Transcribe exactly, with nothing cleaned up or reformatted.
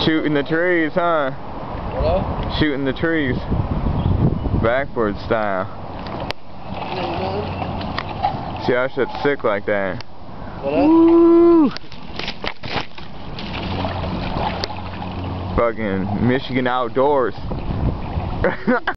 Shooting the trees, huh? Hello? Shooting the trees. Backboard style. See how shit's sick like that. Woo! Fucking Michigan outdoors.